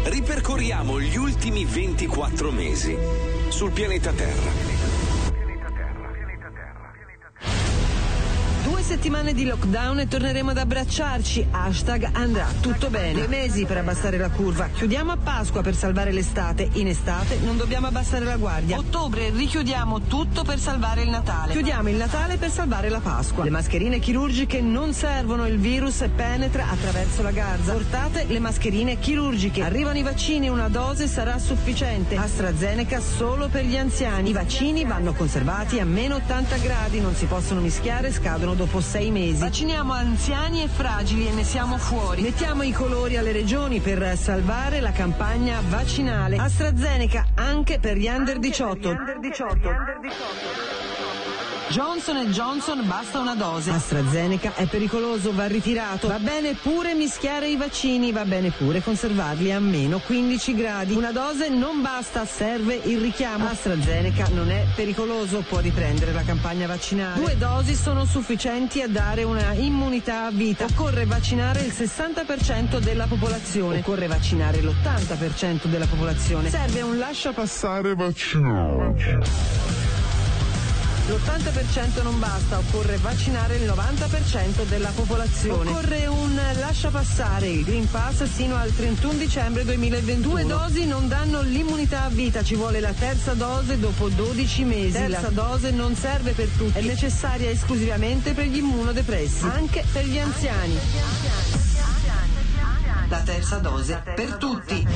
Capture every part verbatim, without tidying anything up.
Ripercorriamo gli ultimi ventiquattro mesi sul pianeta Terra. Due settimane di lockdown e torneremo ad abbracciarci. Hashtag andrà tutto bene. Due mesi per abbassare la curva. Chiudiamo a Pasqua per salvare l'estate. In estate non dobbiamo abbassare la guardia. Ottobre richiudiamo tutto per salvare il Natale. Chiudiamo il Natale per salvare la Pasqua. Le mascherine chirurgiche non servono, il virus penetra attraverso la garza. Portate le mascherine chirurgiche. Arrivano i vaccini, una dose sarà sufficiente. AstraZeneca solo per gli anziani. I vaccini vanno conservati a meno ottanta gradi, non si possono mischiare, scadono dopo sei mesi. Vacciniamo anziani e fragili e ne siamo fuori. Mettiamo i colori alle regioni per salvare la campagna vaccinale. AstraZeneca anche per gli under diciotto. Johnson and Johnson basta una dose. AstraZeneca è pericoloso, va ritirato. Va bene pure mischiare i vaccini, va bene pure conservarli a meno quindici gradi. Una dose non basta, serve il richiamo. AstraZeneca non è pericoloso, può riprendere la campagna vaccinale. Due dosi sono sufficienti a dare una immunità a vita. Occorre vaccinare il sessanta per cento della popolazione. Occorre vaccinare l'ottanta per cento della popolazione. Serve un lasciapassare vaccinale. L'ottanta per cento non basta, occorre vaccinare il novanta per cento della popolazione. Occorre un lasciapassare, il Green Pass sino al trentuno dicembre duemilaventuno. Due dosi non danno l'immunità a vita, ci vuole la terza dose dopo dodici mesi. Terza dose non serve per tutti, è necessaria esclusivamente per gli immunodepressi, anche per gli anziani. La terza dose per tutti.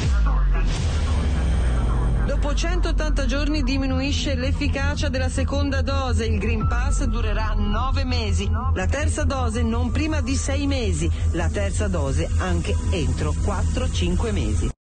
Dopo centottanta giorni diminuisce l'efficacia della seconda dose, il Green Pass durerà nove mesi. La terza dose non prima di sei mesi, la terza dose anche entro quattro cinque mesi.